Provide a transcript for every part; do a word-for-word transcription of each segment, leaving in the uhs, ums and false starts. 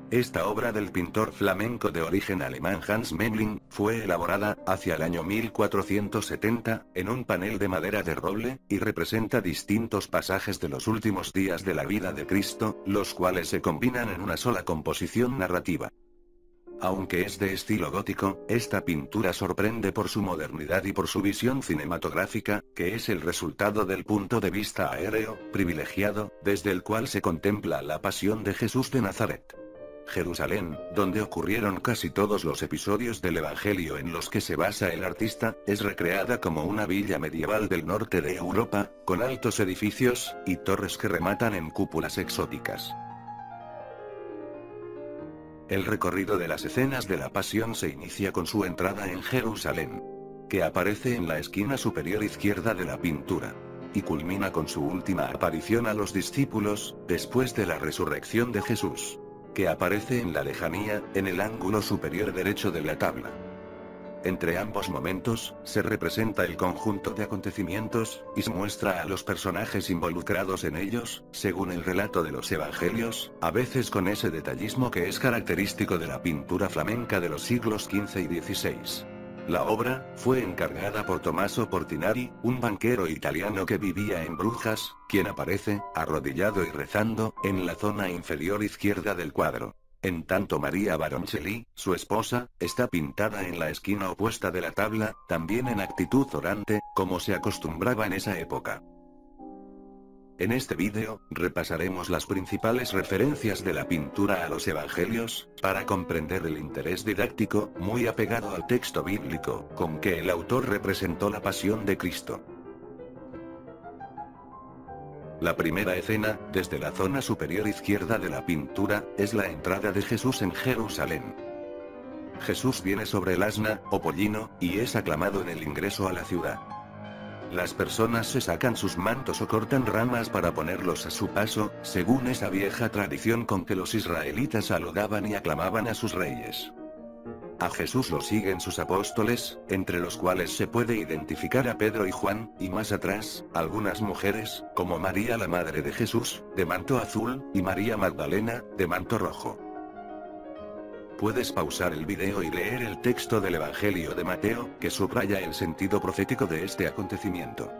Esta obra del pintor flamenco de origen alemán Hans Memling, fue elaborada, hacia el año mil cuatrocientos setenta, en un panel de madera de roble, y representa distintos pasajes de los últimos días de la vida de Cristo, los cuales se combinan en una sola composición narrativa. Aunque es de estilo gótico, esta pintura sorprende por su modernidad y por su visión cinematográfica, que es el resultado del punto de vista aéreo, privilegiado, desde el cual se contempla la pasión de Jesús de Nazaret. Jerusalén, donde ocurrieron casi todos los episodios del Evangelio en los que se basa el artista, es recreada como una villa medieval del norte de Europa, con altos edificios, y torres que rematan en cúpulas exóticas. El recorrido de las escenas de la Pasión se inicia con su entrada en Jerusalén, que aparece en la esquina superior izquierda de la pintura, y culmina con su última aparición a los discípulos, después de la resurrección de Jesús, que aparece en la lejanía, en el ángulo superior derecho de la tabla. Entre ambos momentos, se representa el conjunto de acontecimientos, y se muestra a los personajes involucrados en ellos, según el relato de los evangelios, a veces con ese detallismo que es característico de la pintura flamenca de los siglos quince y dieciséis. La obra fue encargada por Tommaso Portinari, un banquero italiano que vivía en Brujas, quien aparece, arrodillado y rezando, en la zona inferior izquierda del cuadro. En tanto María Baroncelli, su esposa, está pintada en la esquina opuesta de la tabla, también en actitud orante, como se acostumbraba en esa época. En este vídeo, repasaremos las principales referencias de la pintura a los evangelios, para comprender el interés didáctico, muy apegado al texto bíblico, con que el autor representó la pasión de Cristo. La primera escena, desde la zona superior izquierda de la pintura, es la entrada de Jesús en Jerusalén. Jesús viene sobre el asna, o pollino, y es aclamado en el ingreso a la ciudad. Las personas se sacan sus mantos o cortan ramas para ponerlos a su paso, según esa vieja tradición con que los israelitas saludaban y aclamaban a sus reyes. A Jesús lo siguen sus apóstoles, entre los cuales se puede identificar a Pedro y Juan, y más atrás, algunas mujeres, como María la madre de Jesús, de manto azul, y María Magdalena, de manto rojo. Puedes pausar el video y leer el texto del Evangelio de Mateo, que subraya el sentido profético de este acontecimiento.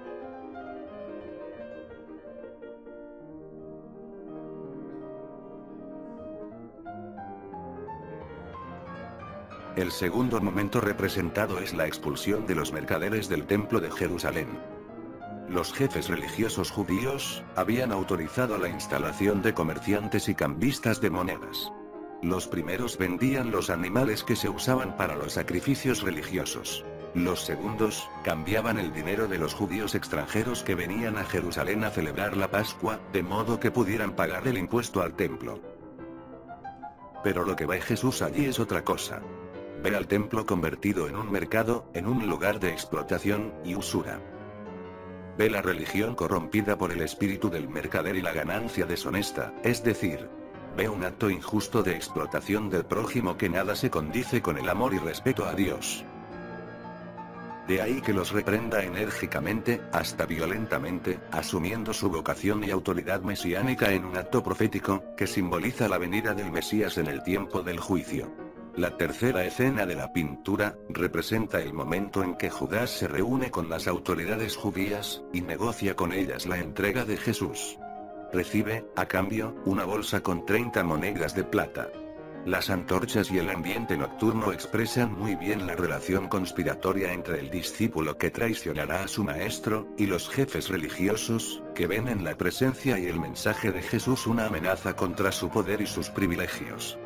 El segundo momento representado es la expulsión de los mercaderes del templo de Jerusalén. Los jefes religiosos judíos habían autorizado la instalación de comerciantes y cambistas de monedas. Los primeros vendían los animales que se usaban para los sacrificios religiosos. Los segundos, cambiaban el dinero de los judíos extranjeros que venían a Jerusalén a celebrar la Pascua, de modo que pudieran pagar el impuesto al templo. Pero lo que ve Jesús allí es otra cosa. Ve al templo convertido en un mercado, en un lugar de explotación y usura. Ve la religión corrompida por el espíritu del mercader y la ganancia deshonesta, es decir, ve un acto injusto de explotación del prójimo que nada se condice con el amor y respeto a Dios. De ahí que los reprenda enérgicamente, hasta violentamente, asumiendo su vocación y autoridad mesiánica en un acto profético, que simboliza la venida del Mesías en el tiempo del juicio. La tercera escena de la pintura, representa el momento en que Judas se reúne con las autoridades judías, y negocia con ellas la entrega de Jesús. Recibe, a cambio, una bolsa con treinta monedas de plata. Las antorchas y el ambiente nocturno expresan muy bien la relación conspiratoria entre el discípulo que traicionará a su maestro, y los jefes religiosos, que ven en la presencia y el mensaje de Jesús una amenaza contra su poder y sus privilegios.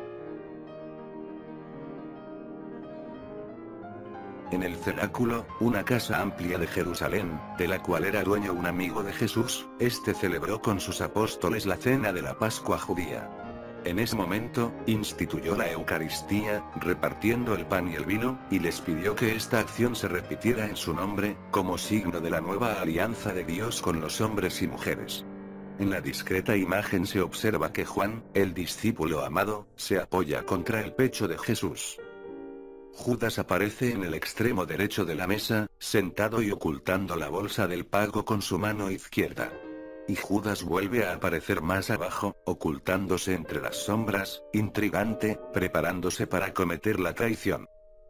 En el cenáculo, una casa amplia de Jerusalén, de la cual era dueño un amigo de Jesús, este celebró con sus apóstoles la cena de la Pascua judía. En ese momento, instituyó la Eucaristía, repartiendo el pan y el vino, y les pidió que esta acción se repitiera en su nombre, como signo de la nueva alianza de Dios con los hombres y mujeres. En la discreta imagen se observa que Juan, el discípulo amado, se apoya contra el pecho de Jesús. Judas aparece en el extremo derecho de la mesa, sentado y ocultando la bolsa del pago con su mano izquierda. Y Judas vuelve a aparecer más abajo, ocultándose entre las sombras, intrigante, preparándose para cometer la traición.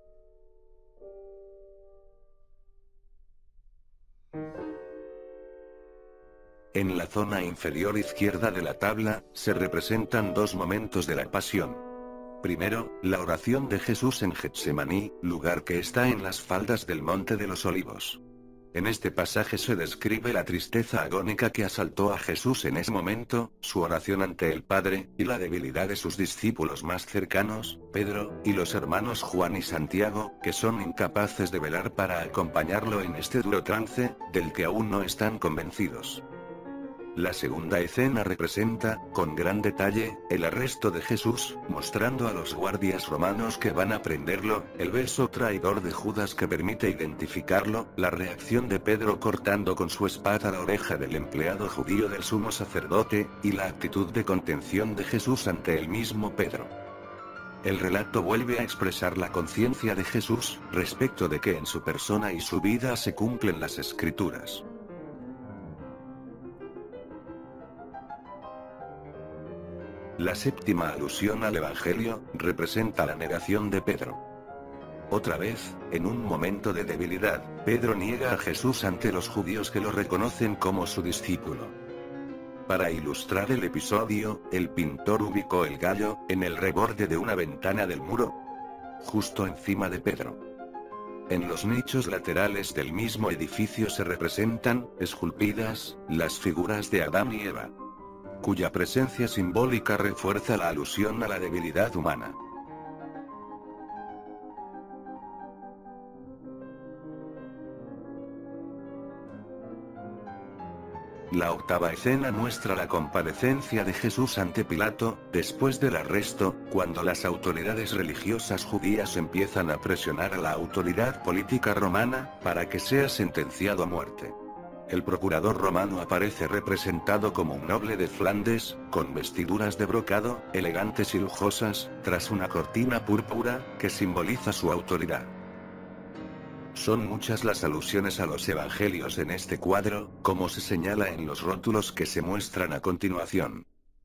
En la zona inferior izquierda de la tabla, se representan dos momentos de la pasión. Primero, la oración de Jesús en Getsemaní, lugar que está en las faldas del Monte de los Olivos. En este pasaje se describe la tristeza agónica que asaltó a Jesús en ese momento, su oración ante el Padre, y la debilidad de sus discípulos más cercanos, Pedro, y los hermanos Juan y Santiago, que son incapaces de velar para acompañarlo en este duro trance, del que aún no están convencidos. La segunda escena representa, con gran detalle, el arresto de Jesús, mostrando a los guardias romanos que van a prenderlo, el beso traidor de Judas que permite identificarlo, la reacción de Pedro cortando con su espada la oreja del empleado judío del sumo sacerdote, y la actitud de contención de Jesús ante el mismo Pedro. El relato vuelve a expresar la conciencia de Jesús, respecto de que en su persona y su vida se cumplen las Escrituras. La séptima alusión al Evangelio, representa la negación de Pedro. Otra vez, en un momento de debilidad, Pedro niega a Jesús ante los judíos que lo reconocen como su discípulo. Para ilustrar el episodio, el pintor ubicó el gallo, en el reborde de una ventana del muro, justo encima de Pedro. En los nichos laterales del mismo edificio se representan, esculpidas, las figuras de Adán y Eva, cuya presencia simbólica refuerza la alusión a la debilidad humana. La octava escena muestra la comparecencia de Jesús ante Pilato, después del arresto, cuando las autoridades religiosas judías empiezan a presionar a la autoridad política romana, para que sea sentenciado a muerte. El procurador romano aparece representado como un noble de Flandes, con vestiduras de brocado, elegantes y lujosas, tras una cortina púrpura, que simboliza su autoridad. Son muchas las alusiones a los evangelios en este cuadro, como se señala en los rótulos que se muestran a continuación.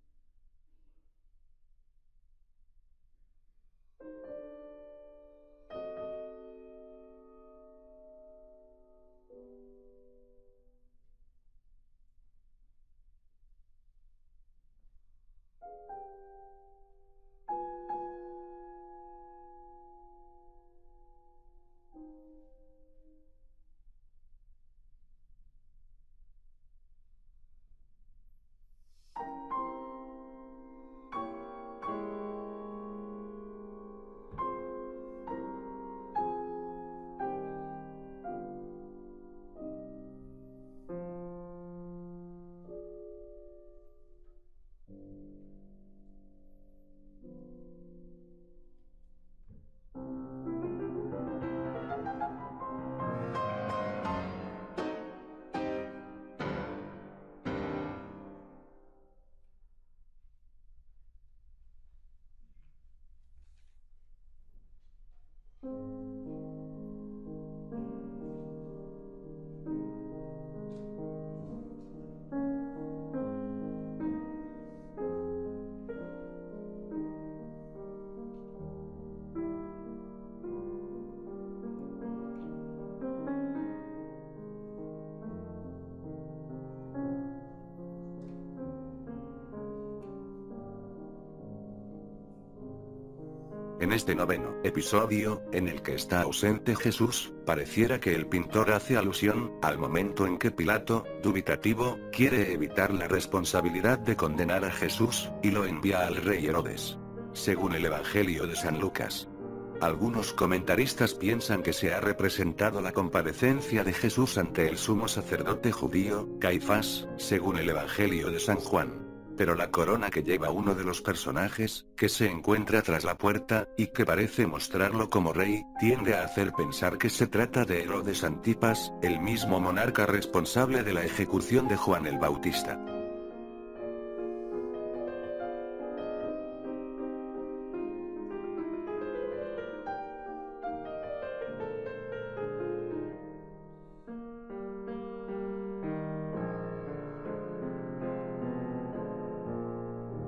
En este noveno episodio, en el que está ausente Jesús, pareciera que el pintor hace alusión al momento en que Pilato, dubitativo, quiere evitar la responsabilidad de condenar a Jesús, y lo envía al rey Herodes. Según el Evangelio de San Lucas. Algunos comentaristas piensan que se ha representado la comparecencia de Jesús ante el sumo sacerdote judío, Caifás, según el Evangelio de San Juan. Pero la corona que lleva uno de los personajes, que se encuentra tras la puerta, y que parece mostrarlo como rey, tiende a hacer pensar que se trata de Herodes Antipas, el mismo monarca responsable de la ejecución de Juan el Bautista.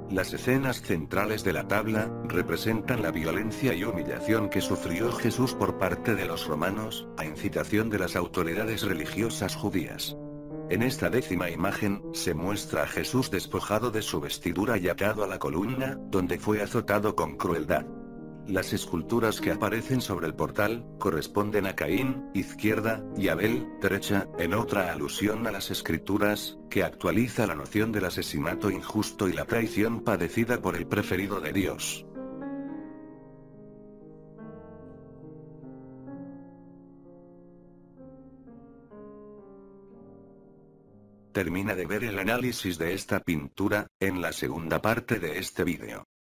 Las escenas centrales de la tabla representan la violencia y humillación que sufrió Jesús por parte de los romanos, a incitación de las autoridades religiosas judías. En esta décima imagen, se muestra a Jesús despojado de su vestidura y atado a la columna, donde fue azotado con crueldad. Las esculturas que aparecen sobre el portal, corresponden a Caín, izquierda, y Abel, derecha, en otra alusión a las escrituras, que actualiza la noción del asesinato injusto y la traición padecida por el preferido de Dios. Termina de ver el análisis de esta pintura, en la segunda parte de este vídeo.